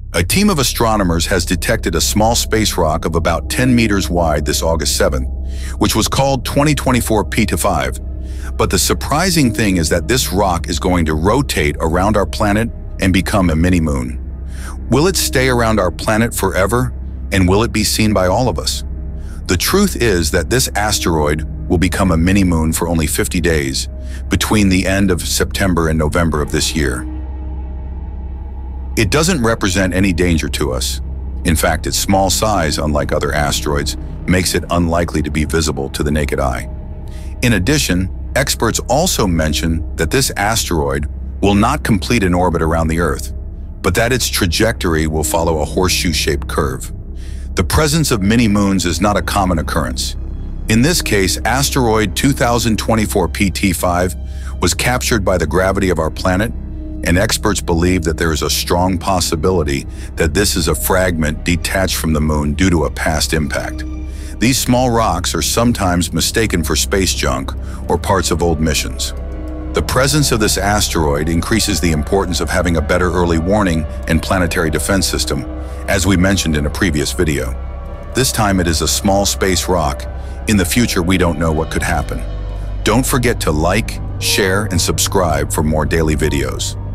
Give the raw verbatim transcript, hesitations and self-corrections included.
A team of astronomers has detected a small space rock of about ten meters wide this August seventh, which was called twenty twenty-four P five. But the surprising thing is that this rock is going to rotate around our planet and become a mini-moon. Will it stay around our planet forever, and will it be seen by all of us? The truth is that this asteroid will become a mini-moon for only fifty days, between the end of September and November of this year. It doesn't represent any danger to us. In fact, its small size, unlike other asteroids, makes it unlikely to be visible to the naked eye. In addition, experts also mention that this asteroid will not complete an orbit around the Earth, but that its trajectory will follow a horseshoe-shaped curve. The presence of mini-moons is not a common occurrence. In this case, asteroid two thousand twenty-four P five was captured by the gravity of our planet, and experts believe that there is a strong possibility that this is a fragment detached from the moon due to a past impact. These small rocks are sometimes mistaken for space junk or parts of old missions. The presence of this asteroid increases the importance of having a better early warning and planetary defense system, as we mentioned in a previous video. This time it is a small space rock. In the future, we don't know what could happen. Don't forget to like, share, and subscribe for more daily videos.